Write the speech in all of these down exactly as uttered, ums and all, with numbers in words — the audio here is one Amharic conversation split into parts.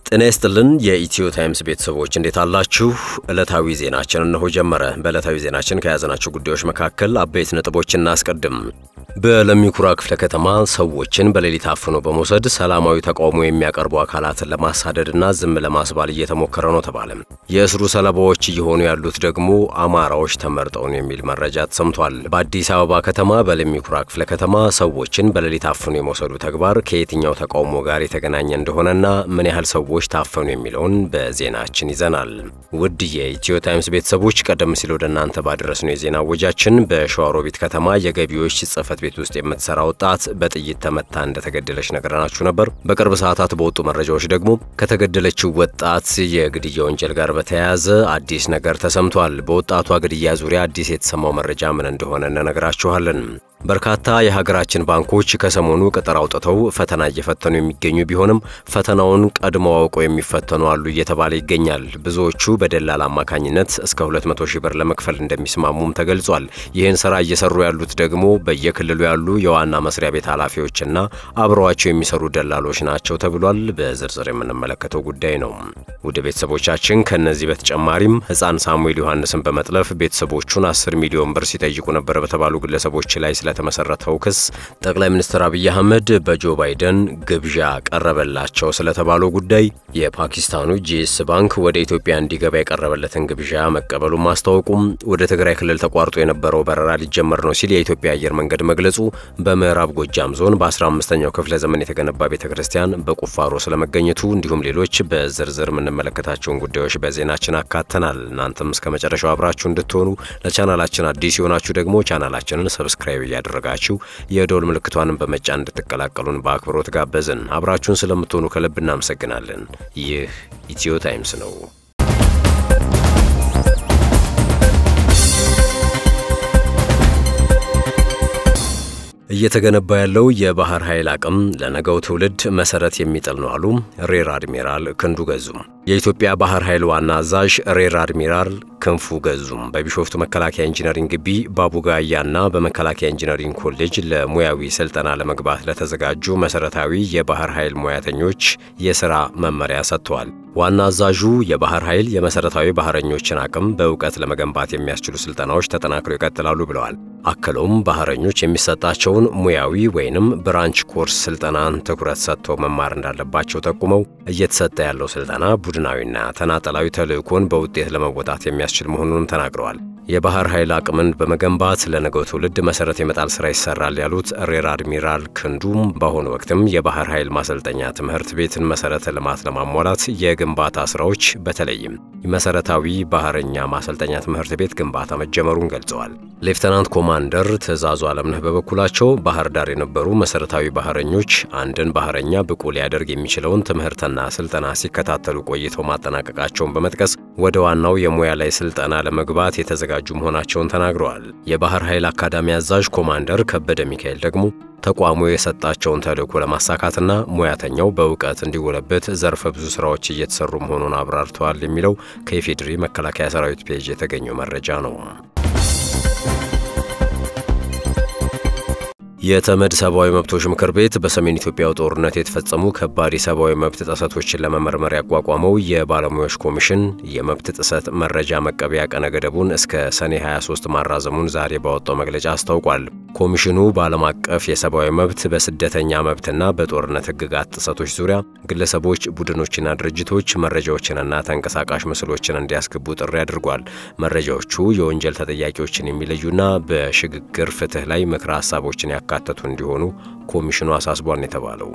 ጤና ይስጥልን የኢትዮ ታይምስ ቤተሰቦች እንዴት አላችሁ? ዕለታዊ ዜናችን እነሆ ጀመረ። በዕለታዊ ዜናችን ከያዘናቸው ጉዳዮች መካከል አበይት ነጥቦችን እናስቀድም። በለሚኩራ ክፍለ ከተማ ሰዎችን በሌሊት አፍኖ በመውሰድ ሰላማዊ ተቃውሞ የሚያቀርቡ አካላትን ለማሳደድና ዝም ለማስባል እየተሞከረ ነው ተባለ። የእስሩ ሰለባዎች እየሆኑ ያሉት ደግሞ አማራዎች ተመርጠው ነው የሚል መረጃ ተሰምቷል። በአዲስ አበባ ከተማ በለሚኩራ ክፍለ ከተማ ሰዎችን በሌሊት አፍኖ የመውሰዱ ተግባር ከየትኛው ተቃውሞ ጋር የተገናኘ እንደሆነና ምን ያህል ሰዎች ታፈኑ የሚለውን በዜናችን ይዘናል። ውድ የኢትዮ ታይምስ ቤተሰቦች ቀደም ሲል ወደ እናንተ ባደረስነው የዜና ወጃችን በሸዋሮቢት ከተማ የገቢዎች ጽሕፈት ቤት ውስጥ የምትሰራ ወጣት በጥይት ተመታ እንደተገደለች ነገርናችሁ ነበር። በቅርብ ሰዓታት በወጡ መረጃዎች ደግሞ ከተገደለችው ወጣት የግድያ ወንጀል ጋር በተያያዘ አዲስ ነገር ተሰምቷል። በወጣቷ ግድያ ዙሪያ አዲስ የተሰማው መረጃ ምን እንደሆነ እንነግራችኋለን። በርካታ የሀገራችን ባንኮች ከሰሞኑ ቅጥር አውጥተው ፈተና እየፈተኑ የሚገኙ ቢሆንም ፈተናውን ቀድመው አውቀው የሚፈተኑ አሉ እየተባለ ይገኛል። ብዙዎቹ በደላላ አማካኝነት እስከ ሁለት መቶ ሺህ ብር ለመክፈል እንደሚስማሙም ተገልጿል። ይህን ስራ እየሰሩ ያሉት ደግሞ በየክልሉ ያሉ የዋና መስሪያ ቤት ኃላፊዎችና አብረዋቸው የሚሰሩ ደላሎች ናቸው ተብሏል። በዝርዝር የምንመለከተው ጉዳይ ነው። ውድ ቤተሰቦቻችን ከነዚህ በተጨማሪም ሕፃን ሳሙኤል ዮሐንስን በመጥለፍ ቤተሰቦቹን አስር ሚሊዮን ብር ሲጠይቁ ነበር በተባሉ ግለሰቦች ላይ ስለተመሰረተው ክስ ጠቅላይ ሚኒስትር አብይ አህመድ በጆ ባይደን ግብዣ ቀረበላቸው ስለተባለው ጉዳይ የፓኪስታኑ ጂኤስ ባንክ ወደ ኢትዮጵያ እንዲገባ የቀረበለትን ግብዣ መቀበሉን ማስታወቁም ወደ ትግራይ ክልል ተቋርጦ የነበረው በረራ ሊጀመር ነው ሲል የኢትዮጵያ አየር መንገድ መግለጹ በምዕራብ ጎጃም ዞን በ15ኛው ክፍለ ዘመን የተገነባ ቤተክርስቲያን በቁፋሮ ስለመገኘቱ እንዲሁም ሌሎች በዝርዝር የምንመለከታቸውን ጉዳዮች በዜናችን አካተናል። እናንተም እስከ መጨረሻው አብራችሁ እንድትሆኑ ለቻናላችን አዲስ የሆናችሁ ደግሞ ቻናላችንን ሰብስክራይብ ያደረጋችሁ የዶል ምልክቷንም በመጫን እንድትቀላቀሉን በአክብሮት ጋበዝን። አብራችሁን ስለምትሆኑ ከልብ እናመሰግናለን። ይህ ኢትዮ ታይምስ ነው። እየተገነባ ያለው የባህር ኃይል አቅም ለነገው ትውልድ መሰረት የሚጥል ነው አሉ ሬር አድሚራል ክንዱ ገዙም። የኢትዮጵያ ባህር ኃይል ዋና አዛዥ ሬር አድሚራል ክንፉ ገዙም በቢሾፍቱ መከላከያ ኢንጂነሪንግ ግቢ ባቡጋያና በመከላከያ ኢንጂነሪንግ ኮሌጅ ለሙያዊ ስልጠና ለመግባት ለተዘጋጁ መሰረታዊ የባህር ኃይል ሙያተኞች የሥራ መመሪያ ሰጥተዋል። ዋና አዛዡ የባህር ኃይል የመሰረታዊ ባህረኞችን አቅም በእውቀት ለመገንባት የሚያስችሉ ስልጠናዎች ተጠናክረው ይቀጥላሉ ብለዋል። አክለውም ባህረኞች የሚሰጣቸውን ሙያዊ ወይንም ብራንች ኮርስ ስልጠናን ትኩረት ሰጥተው መማር እንዳለባቸው ጠቁመው እየተሰጠ ያለው ስልጠና ቡድናዊና ተናጠላዊ ተልዕኮን በውጤት ለመወጣት የሚያስችል መሆኑንም ተናግረዋል። የባህር ኃይል አቅምን በመገንባት ለነገው ትውልድ መሰረት የመጣል ስራ ይሰራል ያሉት ሬር አድሚራል ክንዱም በአሁኑ ወቅትም የባህር ኃይል ማሰልጠኛ ትምህርት ቤትን መሰረተ ልማት ለማሟላት የግንባታ ስራዎች በተለይም መሰረታዊ ባህረኛ ማሰልጠኛ ትምህርት ቤት ግንባታ መጀመሩን ገልጸዋል። ሌፍተናንት ኮማንደር ትዕዛዙ አለምነህ በበኩላቸው ባህር ዳር የነበሩ መሰረታዊ ባህረኞች አንድን ባህረኛ ብቁ ሊያደርግ የሚችለውን ትምህርትና ስልጠና ሲከታተሉ ቆይተው ማጠናቀቃቸውን በመጥቀስ ወደ ዋናው የሙያ ላይ ስልጠና ለመግባት የተዘጋጁ መሆናቸውን ተናግረዋል። የባህር ኃይል አካዳሚ አዛዥ ኮማንደር ከበደ ሚካኤል ደግሞ ተቋሙ የሰጣቸውን ተልዕኮ ለማሳካትና ሙያተኛው በእውቀት እንዲጎለበት ዘርፈ ብዙ ስራዎች እየተሰሩ መሆኑን አብራርተዋል የሚለው ከኢፌዴሪ መከላከያ ሰራዊት ፔጅ የተገኘው መረጃ ነው። የተመድ ሰብአዊ መብቶች ምክር ቤት በሰሜን ኢትዮጵያው ጦርነት የተፈጸሙ ከባድ የሰብአዊ መብት ጥሰቶችን ለመመርመር ያቋቋመው የባለሙያዎች ኮሚሽን የመብት ጥሰት መረጃ መቀበያ ቀነ ገደቡን እስከ ሰኔ ሃያ ሶስት ማራዘሙን ዛሬ ባወጣው መግለጫ አስታውቋል። ኮሚሽኑ በዓለም አቀፍ የሰብአዊ መብት በስደተኛ መብትና በጦርነት ሕግጋት ጥሰቶች ዙሪያ ግለሰቦች፣ ቡድኖችና ድርጅቶች መረጃዎችንና ተንቀሳቃሽ ምስሎችን እንዲያስገቡ ጥሪ አድርጓል። መረጃዎቹ የወንጀል ተጠያቂዎችን የሚለዩና በሽግግር ፍትህ ላይ ምክረ ሀሳቦችን ያካተቱ እንዲሆኑ ኮሚሽኑ አሳስቧል የተባለው።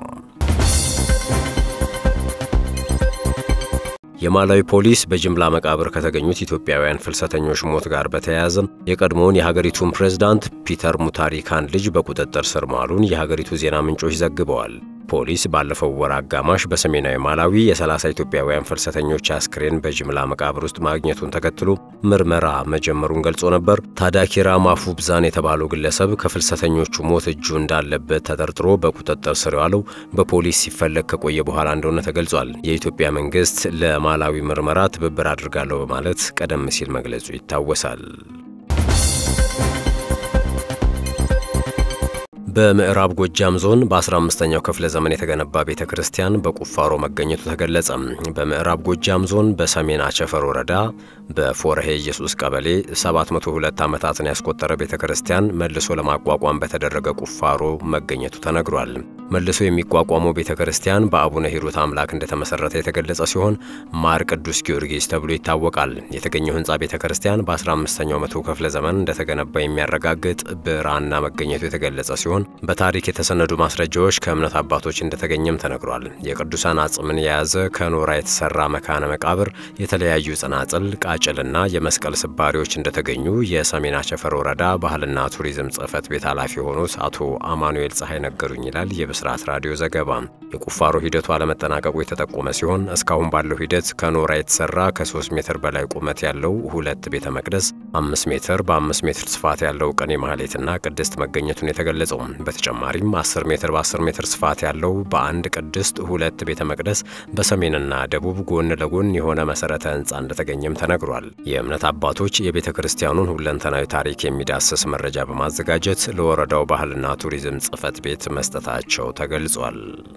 የማላዊ ፖሊስ በጅምላ መቃብር ከተገኙት ኢትዮጵያውያን ፍልሰተኞች ሞት ጋር በተያያዘ የቀድሞውን የሀገሪቱን ፕሬዝዳንት ፒተር ሙታሪካን ልጅ በቁጥጥር ስር ማዋሉን የሀገሪቱ ዜና ምንጮች ዘግበዋል። ፖሊስ ባለፈው ወር አጋማሽ በሰሜናዊ ማላዊ የ30 ኢትዮጵያውያን ፍልሰተኞች አስክሬን በጅምላ መቃብር ውስጥ ማግኘቱን ተከትሎ ምርመራ መጀመሩን ገልጾ ነበር። ታዳኪራ ማፉብዛን የተባለው ግለሰብ ከፍልሰተኞቹ ሞት እጁ እንዳለበት ተጠርጥሮ በቁጥጥር ስር ያለው በፖሊስ ሲፈለግ ከቆየ በኋላ እንደሆነ ተገልጿል። የኢትዮጵያ መንግስት ለማላዊ ምርመራ ትብብር አድርጋለሁ በማለት ቀደም ሲል መግለጹ ይታወሳል። በምዕራብ ጎጃም ዞን በ15ኛው ክፍለ ዘመን የተገነባ ቤተክርስቲያን በቁፋሮ መገኘቱ ተገለጸ። በምዕራብ ጎጃም ዞን በሰሜን አቸፈር ወረዳ በፎርሄ ኢየሱስ ቀበሌ ሰባት መቶ ሁለት ዓመታትን ያስቆጠረ ቤተክርስቲያን መልሶ ለማቋቋም በተደረገ ቁፋሮ መገኘቱ ተነግሯል። መልሶ የሚቋቋመው ቤተክርስቲያን በአቡነ ሂሩት አምላክ እንደተመሰረተ የተገለጸ ሲሆን ማር ቅዱስ ጊዮርጊስ ተብሎ ይታወቃል። የተገኘው ህንጻ ቤተክርስቲያን በ15ኛው መቶ ክፍለ ዘመን እንደተገነባ የሚያረጋግጥ ብራና መገኘቱ የተገለጸ ሲሆን በታሪክ የተሰነዱ ማስረጃዎች ከእምነት አባቶች እንደተገኘም ተነግሯል። የቅዱሳን አጽምን የያዘ ከኖራ የተሰራ መካነ መቃብር፣ የተለያዩ ጽናጽል፣ ቃጭልና የመስቀል ስባሪዎች እንደተገኙ የሰሜን አቸፈር ወረዳ ባህልና ቱሪዝም ጽሕፈት ቤት ኃላፊ የሆኑት አቶ አማኑኤል ፀሐይ ነገሩኝ ይላል የብስራት ራዲዮ ዘገባ። የቁፋሮ ሂደቱ አለመጠናቀቁ የተጠቆመ ሲሆን እስካሁን ባለው ሂደት ከኖራ የተሰራ ከ3 ሜትር በላይ ቁመት ያለው ሁለት ቤተ መቅደስ፣ አምስት ሜትር በ5 ሜትር ስፋት ያለው ቅኔ ማህሌትና ቅድስት መገኘቱን የተገለጸው። በተጨማሪም አስር ሜትር በ10 ሜትር ስፋት ያለው በአንድ ቅድስት ሁለት ቤተ መቅደስ በሰሜንና ደቡብ ጎን ለጎን የሆነ መሰረተ ህንጻ እንደተገኘም ተነግሯል። የእምነት አባቶች የቤተ ክርስቲያኑን ሁለንተናዊ ታሪክ የሚዳስስ መረጃ በማዘጋጀት ለወረዳው ባህልና ቱሪዝም ጽሕፈት ቤት መስጠታቸው ተገልጿል።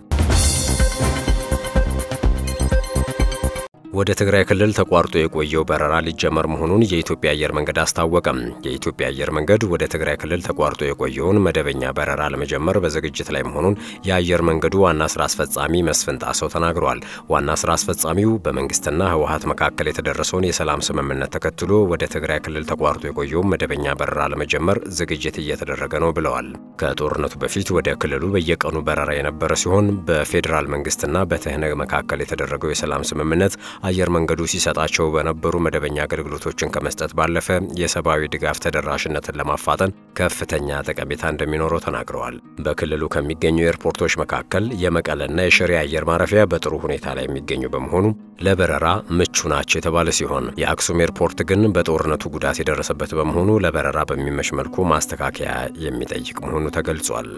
ወደ ትግራይ ክልል ተቋርጦ የቆየው በረራ ሊጀመር መሆኑን የኢትዮጵያ አየር መንገድ አስታወቀ። የኢትዮጵያ አየር መንገድ ወደ ትግራይ ክልል ተቋርጦ የቆየውን መደበኛ በረራ ለመጀመር በዝግጅት ላይ መሆኑን የአየር መንገዱ ዋና ስራ አስፈጻሚ መስፍን ጣሰው ተናግረዋል። ዋና ስራ አስፈጻሚው በመንግስትና ህወሓት መካከል የተደረሰውን የሰላም ስምምነት ተከትሎ ወደ ትግራይ ክልል ተቋርጦ የቆየውን መደበኛ በረራ ለመጀመር ዝግጅት እየተደረገ ነው ብለዋል። ከጦርነቱ በፊት ወደ ክልሉ በየቀኑ በረራ የነበረ ሲሆን በፌዴራል መንግስትና በትህነግ መካከል የተደረገው የሰላም ስምምነት አየር መንገዱ ሲሰጣቸው በነበሩ መደበኛ አገልግሎቶችን ከመስጠት ባለፈ የሰብአዊ ድጋፍ ተደራሽነትን ለማፋጠን ከፍተኛ ጠቀሜታ እንደሚኖረው ተናግረዋል። በክልሉ ከሚገኙ ኤርፖርቶች መካከል የመቀለና የሽሬ አየር ማረፊያ በጥሩ ሁኔታ ላይ የሚገኙ በመሆኑ ለበረራ ምቹ ናቸው የተባለ ሲሆን የአክሱም ኤርፖርት ግን በጦርነቱ ጉዳት የደረሰበት በመሆኑ ለበረራ በሚመች መልኩ ማስተካከያ የሚጠይቅ መሆኑ ተገልጿል።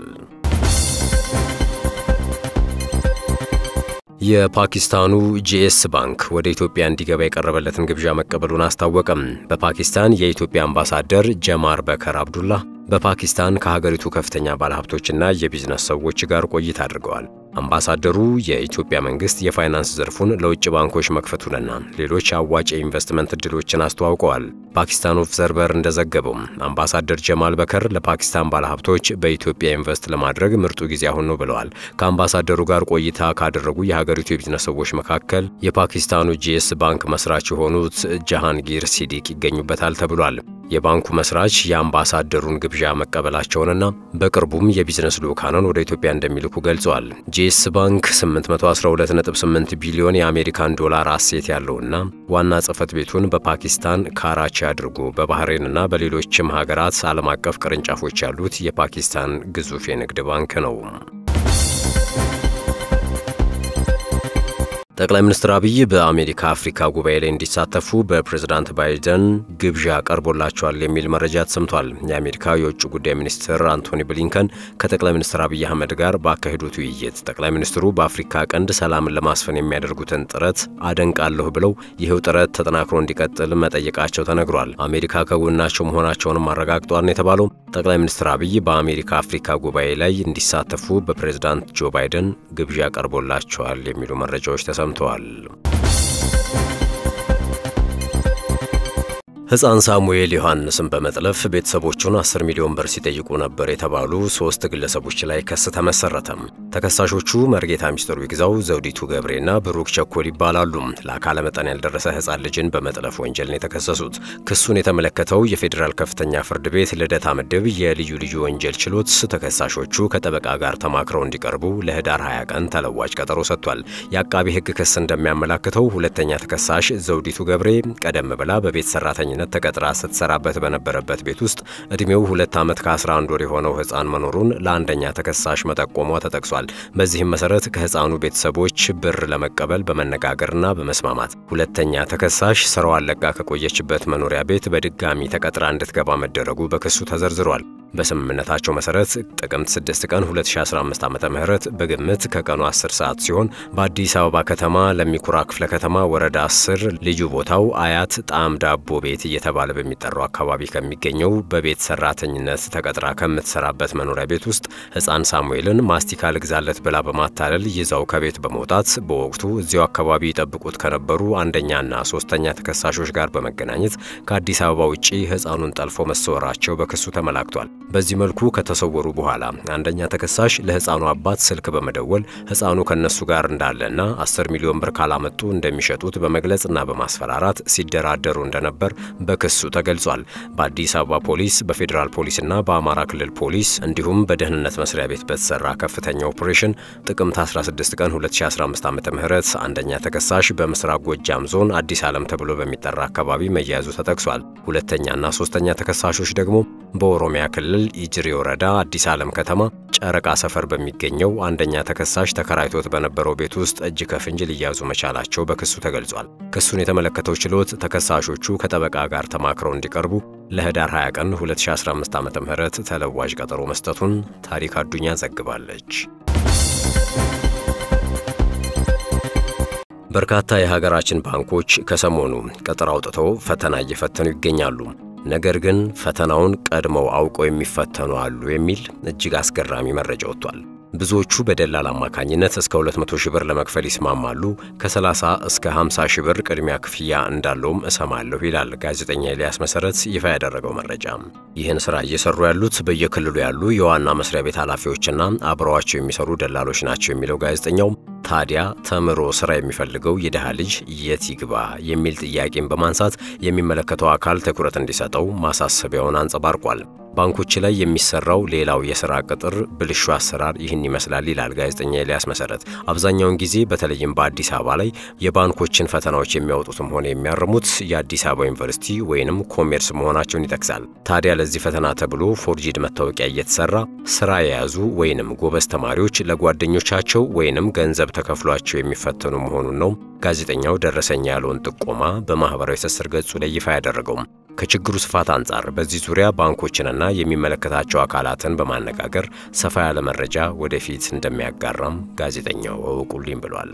የፓኪስታኑ ጂኤስ ባንክ ወደ ኢትዮጵያ እንዲገባ የቀረበለትን ግብዣ መቀበሉን አስታወቀም። በፓኪስታን የኢትዮጵያ አምባሳደር ጀማር በከር አብዱላህ በፓኪስታን ከሀገሪቱ ከፍተኛ ባለሀብቶችና የቢዝነስ ሰዎች ጋር ቆይታ አድርገዋል። አምባሳደሩ የኢትዮጵያ መንግስት የፋይናንስ ዘርፉን ለውጭ ባንኮች መክፈቱንና ሌሎች አዋጭ የኢንቨስትመንት እድሎችን አስተዋውቀዋል። ፓኪስታን ኦብዘርቨር እንደዘገበው አምባሳደር ጀማል በከር ለፓኪስታን ባለሀብቶች በኢትዮጵያ ኢንቨስት ለማድረግ ምርጡ ጊዜ አሁን ነው ብለዋል። ከአምባሳደሩ ጋር ቆይታ ካደረጉ የሀገሪቱ የቢዝነስ ሰዎች መካከል የፓኪስታኑ ጂኤስ ባንክ መስራች የሆኑት ጃሃንጊር ሲዲቅ ይገኙበታል ተብሏል። የባንኩ መስራች የአምባሳደሩን ግብዣ መቀበላቸውንና በቅርቡም የቢዝነስ ልኡካንን ወደ ኢትዮጵያ እንደሚልኩ ገልጸዋል። ጂኤስ ባንክ ስምንት መቶ አስራ ሁለት ነጥብ ስምንት ቢሊዮን የአሜሪካን ዶላር አሴት ያለውና ዋና ጽሕፈት ቤቱን በፓኪስታን ካራቺ አድርጎ በባህሬንና በሌሎችም ሀገራት ዓለም አቀፍ ቅርንጫፎች ያሉት የፓኪስታን ግዙፍ የንግድ ባንክ ነው። ጠቅላይ ሚኒስትር አብይ በአሜሪካ አፍሪካ ጉባኤ ላይ እንዲሳተፉ በፕሬዝዳንት ባይደን ግብዣ ቀርቦላቸዋል የሚል መረጃ ተሰምቷል። የአሜሪካ የውጭ ጉዳይ ሚኒስትር አንቶኒ ብሊንከን ከጠቅላይ ሚኒስትር አብይ አህመድ ጋር ባካሄዱት ውይይት ጠቅላይ ሚኒስትሩ በአፍሪካ ቀንድ ሰላምን ለማስፈን የሚያደርጉትን ጥረት አደንቃለሁ ብለው ይህው ጥረት ተጠናክሮ እንዲቀጥል መጠየቃቸው ተነግሯል። አሜሪካ ከጎናቸው መሆናቸውንም አረጋግጧል የተባለው ጠቅላይ ሚኒስትር አብይ በአሜሪካ አፍሪካ ጉባኤ ላይ እንዲሳተፉ በፕሬዝዳንት ጆ ባይደን ግብዣ ቀርቦላቸዋል የሚሉ መረጃዎች ተሰምተዋል። ሕፃን ሳሙኤል ዮሐንስን በመጥለፍ ቤተሰቦቹን አስር ሚሊዮን ብር ሲጠይቁ ነበር የተባሉ ሶስት ግለሰቦች ላይ ክስ ተመሰረተ። ተከሳሾቹ መርጌታ ሚስጥሩ ይግዛው፣ ዘውዲቱ ገብሬና ብሩክ ቸኮል ይባላሉ። ለአካለ መጠን ያልደረሰ ሕፃን ልጅን በመጥለፍ ወንጀል ነው የተከሰሱት። ክሱን የተመለከተው የፌዴራል ከፍተኛ ፍርድ ቤት ልደታ ምድብ የልዩ ልዩ ወንጀል ችሎት ተከሳሾቹ ከጠበቃ ጋር ተማክረው እንዲቀርቡ ለህዳር ሃያ ቀን ተለዋጭ ቀጠሮ ሰጥቷል። የአቃቢ ሕግ ክስ እንደሚያመለክተው ሁለተኛ ተከሳሽ ዘውዲቱ ገብሬ ቀደም ብላ በቤት ሰራተኛ ተቀጥራ ስትሰራበት በነበረበት ቤት ውስጥ እድሜው ሁለት ዓመት ከ11 ወር የሆነው ሕፃን መኖሩን ለአንደኛ ተከሳሽ መጠቆሟ ተጠቅሷል። በዚህም መሰረት ከሕፃኑ ቤተሰቦች ብር ለመቀበል በመነጋገርና በመስማማት ሁለተኛ ተከሳሽ ስራዋን ለቃ ከቆየችበት መኖሪያ ቤት በድጋሚ ተቀጥራ እንድትገባ መደረጉ በክሱ ተዘርዝሯል። በስምምነታቸው መሰረት ጥቅምት ስድስት ቀን ሁለት ሺህ አስራ አምስት ዓመተ ምህረት በግምት ከቀኑ አስር ሰዓት ሲሆን በአዲስ አበባ ከተማ ለሚኩራ ክፍለ ከተማ ወረዳ አስር ልዩ ቦታው አያት ጣዕም ዳቦ ቤት እየተባለ በሚጠራው አካባቢ ከሚገኘው በቤት ሰራተኝነት ተቀጥራ ከምትሰራበት መኖሪያ ቤት ውስጥ ሕፃን ሳሙኤልን ማስቲካ ልግዛለት ብላ በማታለል ይዛው ከቤት በመውጣት በወቅቱ እዚያው አካባቢ ይጠብቁት ከነበሩ አንደኛና ሶስተኛ ተከሳሾች ጋር በመገናኘት ከአዲስ አበባ ውጪ ሕፃኑን ጠልፎ መሰወራቸው በክሱ ተመላክቷል። በዚህ መልኩ ከተሰወሩ በኋላ አንደኛ ተከሳሽ ለሕፃኑ አባት ስልክ በመደወል ሕፃኑ ከነሱ ጋር እንዳለና አስር ሚሊዮን ብር ካላመጡ እንደሚሸጡት በመግለጽና በማስፈራራት ሲደራደሩ እንደነበር በክሱ ተገልጿል። በአዲስ አበባ ፖሊስ፣ በፌዴራል ፖሊስና በአማራ ክልል ፖሊስ እንዲሁም በደህንነት መስሪያ ቤት በተሰራ ከፍተኛ ኦፕሬሽን ጥቅምት አስራ ስድስት ቀን ሁለት ሺህ አስራ አምስት ዓመተ ምህረት አንደኛ ተከሳሽ በምስራቅ ጎጃም ዞን አዲስ ዓለም ተብሎ በሚጠራ አካባቢ መያዙ ተጠቅሷል። ሁለተኛና ሶስተኛ ተከሳሾች ደግሞ በኦሮሚያ ክልል ኢጅሪ ወረዳ አዲስ ዓለም ከተማ ጨረቃ ሰፈር በሚገኘው አንደኛ ተከሳሽ ተከራይቶት በነበረው ቤት ውስጥ እጅ ከፍንጅ ሊያዙ መቻላቸው በክሱ ተገልጿል። ክሱን የተመለከተው ችሎት ተከሳሾቹ ከጠበቃ ጋር ተማክረው እንዲቀርቡ ለህዳር ሃያ ቀን ሁለት ሺህ አስራ አምስት ዓመተ ምህረት ተለዋጭ ቀጠሮ መስጠቱን ታሪክ አዱኛ ዘግባለች። በርካታ የሀገራችን ባንኮች ከሰሞኑ ቀጠሮ አውጥተው ፈተና እየፈተኑ ይገኛሉ። ነገር ግን ፈተናውን ቀድመው አውቀው የሚፈተኑ አሉ የሚል እጅግ አስገራሚ መረጃ ወጥቷል። ብዙዎቹ በደላላ አማካኝነት እስከ ሁለት መቶ ሺህ ብር ለመክፈል ይስማማሉ። ከሰላሳ እስከ ሃምሳ ሺህ ብር ቅድሚያ ክፍያ እንዳለውም እሰማለሁ ይላል ጋዜጠኛ ኤልያስ መሰረት ይፋ ያደረገው መረጃ። ይህን ስራ እየሰሩ ያሉት በየክልሉ ያሉ የዋና መስሪያ ቤት ኃላፊዎችና አብረዋቸው የሚሰሩ ደላሎች ናቸው የሚለው ጋዜጠኛው ታዲያ ተምሮ ስራ የሚፈልገው የደሃ ልጅ የት ይግባ የሚል ጥያቄን በማንሳት የሚመለከተው አካል ትኩረት እንዲሰጠው ማሳሰቢያውን አንጸባርቋል። ባንኮች ላይ የሚሰራው ሌላው የሥራ ቅጥር ብልሹ አሰራር ይህን ይመስላል ይላል ጋዜጠኛ ኤልያስ መሰረት። አብዛኛውን ጊዜ በተለይም በአዲስ አበባ ላይ የባንኮችን ፈተናዎች የሚያወጡትም ሆነ የሚያርሙት የአዲስ አበባ ዩኒቨርሲቲ ወይንም ኮሜርስ መሆናቸውን ይጠቅሳል። ታዲያ ለዚህ ፈተና ተብሎ ፎርጂድ መታወቂያ እየተሰራ ስራ የያዙ ወይንም ጎበዝ ተማሪዎች ለጓደኞቻቸው ወይንም ገንዘብ ተከፍሏቸው የሚፈተኑ መሆኑን ነው ጋዜጠኛው ደረሰኛ ያለውን ጥቆማ በማህበራዊ ትስስር ገጹ ላይ ይፋ ያደረገው። ከችግሩ ስፋት አንጻር በዚህ ዙሪያ ባንኮችንና የሚመለከታቸው አካላትን በማነጋገር ሰፋ ያለ መረጃ ወደፊት እንደሚያጋራም ጋዜጠኛው አውቁልኝ ብሏል።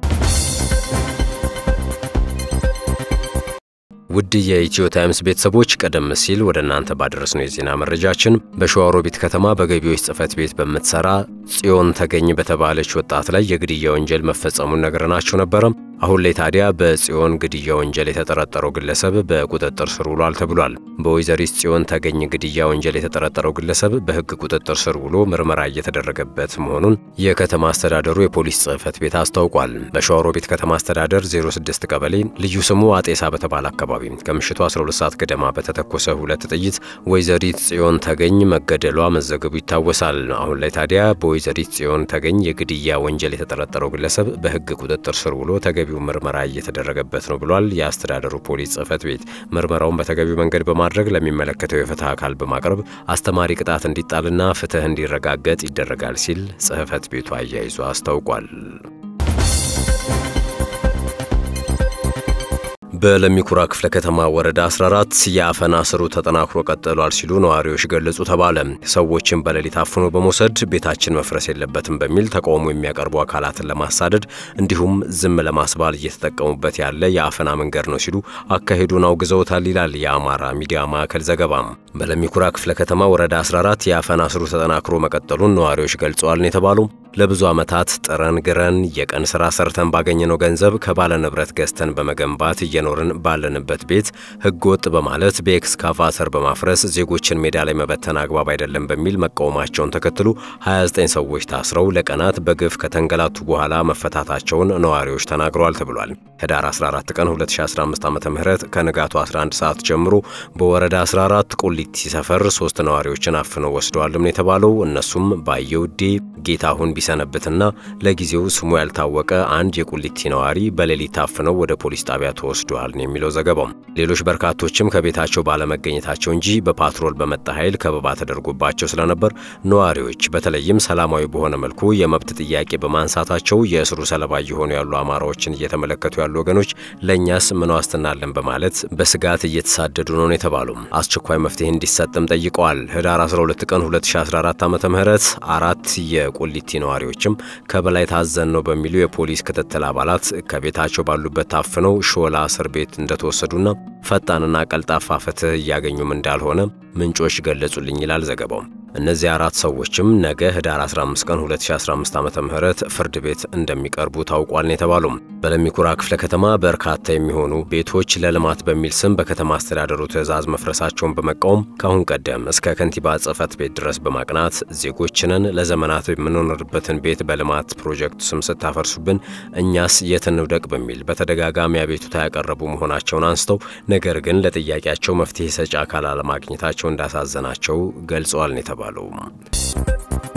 ውድ የኢትዮ ታይምስ ቤተሰቦች ቀደም ሲል ወደ እናንተ ባደረስነው የዜና መረጃችን በሸዋሮቢት ከተማ በገቢዎች ጽሕፈት ቤት በመትሰራ ጽዮን ተገኝ በተባለች ወጣት ላይ የግድያ ወንጀል መፈጸሙን ነገርናችሁ ነበር። አሁን ላይ ታዲያ በጽዮን ግድያ ወንጀል የተጠረጠረው ግለሰብ በቁጥጥር ስር ውሏል ተብሏል። በወይዘሪት ጽዮን ተገኝ ግድያ ወንጀል የተጠረጠረው ግለሰብ በሕግ ቁጥጥር ስር ውሎ ምርመራ እየተደረገበት መሆኑን የከተማ አስተዳደሩ የፖሊስ ጽሕፈት ቤት አስታውቋል። በሸዋሮቢት ከተማ አስተዳደር ዜሮ ስድስት ቀበሌ ልዩ ስሙ አጤሳ በተባለ አካባቢ ከምሽቱ አስራ ሁለት ሰዓት ገደማ በተተኮሰ ሁለት ጥይት ወይዘሪት ጽዮን ተገኝ መገደሏ መዘገቡ ይታወሳል። አሁን ላይ ታዲያ በወይዘሪት ጽዮን ተገኝ የግድያ ወንጀል የተጠረጠረው ግለሰብ በሕግ ቁጥጥር ስር ውሎ ተገቢው ምርመራ እየተደረገበት ነው ብሏል የአስተዳደሩ ፖሊስ ጽሕፈት ቤት። ምርመራውን በተገቢው መንገድ በማድረግ ለሚመለከተው የፍትህ አካል በማቅረብ አስተማሪ ቅጣት እንዲጣልና ፍትህ እንዲረጋገጥ ይደረጋል ሲል ጽሕፈት ቤቱ አያይዞ አስታውቋል። በለሚኩራ ክፍለ ከተማ ወረዳ አስራ አራት የአፈና ስሩ ተጠናክሮ ቀጥሏል ሲሉ ነዋሪዎች ገለጹ ተባለ። ሰዎችን በሌሊት አፍኖ በመውሰድ ቤታችን መፍረስ የለበትም በሚል ተቃውሞ የሚያቀርቡ አካላትን ለማሳደድ እንዲሁም ዝም ለማስባል እየተጠቀሙበት ያለ የአፈና መንገድ ነው ሲሉ አካሄዱን አውግዘውታል ይላል የአማራ ሚዲያ ማዕከል ዘገባም። በለሚኩራ ክፍለ ከተማ ወረዳ አስራ አራት የአፈና ስሩ ተጠናክሮ መቀጠሉን ነዋሪዎች ገልጸዋል ነው የተባለው። ለብዙ ዓመታት ጥረን ግረን የቀን ስራ ሰርተን ባገኘነው ገንዘብ ከባለ ንብረት ገዝተን በመገንባት እየኖርን ባለንበት ቤት ህገወጥ በማለት በኤክስካቫተር በማፍረስ ዜጎችን ሜዳ ላይ መበተን አግባብ አይደለም በሚል መቃወማቸውን ተከትሎ ሃያ ዘጠኝ ሰዎች ታስረው ለቀናት በግፍ ከተንገላቱ በኋላ መፈታታቸውን ነዋሪዎች ተናግረዋል ተብሏል። ህዳር አስራ አራት ቀን ሁለት ሺህ አስራ አምስት ዓመተ ምህረት ከንጋቱ አስራ አንድ ሰዓት ጀምሮ በወረዳ አስራ አራት ቁሊቲ ሰፈር ሶስት ነዋሪዎችን አፍነው ወስደዋል ነው የተባለው። እነሱም ባየውዴ ጌታሁን ሲሰነብትና ለጊዜው ስሙ ያልታወቀ አንድ የቁሊቲ ነዋሪ በሌሊት ታፍነው ወደ ፖሊስ ጣቢያ ተወስደዋል ነው የሚለው ዘገባው። ሌሎች በርካቶችም ከቤታቸው ባለመገኘታቸው እንጂ በፓትሮል በመጣ ኃይል ከበባ ተደርጎባቸው ስለነበር ነዋሪዎች በተለይም ሰላማዊ በሆነ መልኩ የመብት ጥያቄ በማንሳታቸው የእስሩ ሰለባ እየሆኑ ያሉ አማራዎችን እየተመለከቱ ያሉ ወገኖች ለእኛስ ምን ዋስትና አለን በማለት በስጋት እየተሳደዱ ነው የተባለው። አስቸኳይ መፍትሄ እንዲሰጥም ጠይቀዋል። ህዳር አስራ ሁለት ቀን ሁለት ሺህ አስራ አራት ዓመተ ምህረት አራት የቁሊቲ ነዋሪዎችም ከበላይ ታዘን ነው በሚሉ የፖሊስ ክትትል አባላት ከቤታቸው ባሉበት ታፍነው ሾላ እስር ቤት እንደተወሰዱና ፈጣንና ቀልጣፋ ፍትህ እያገኙም እንዳልሆነ ምንጮች ገለጹልኝ ይላል ዘገባው። እነዚህ አራት ሰዎችም ነገ ህዳር አስራ አምስት ቀን ሁለት ሺህ አስራ አምስት ዓመተ ምህረት ፍርድ ቤት እንደሚቀርቡ ታውቋል የተባለው። በለሚኩራ ክፍለ ከተማ በርካታ የሚሆኑ ቤቶች ለልማት በሚል ስም በከተማ አስተዳደሩ ትዕዛዝ መፍረሳቸውን በመቃወም ካሁን ቀደም እስከ ከንቲባ ጽሕፈት ቤት ድረስ በማቅናት ዜጎችንን ለዘመናት የምንኖርበትን ቤት በልማት ፕሮጀክት ስም ስታፈርሱብን እኛስ የት እንውደቅ በሚል በተደጋጋሚ አቤቱታ ያቀረቡ መሆናቸውን አንስተው ነገር ግን ለጥያቄያቸው መፍትሄ ሰጪ አካል አለማግኘታቸው እንዳሳዘናቸው ገልጸዋል ነው የተባለው።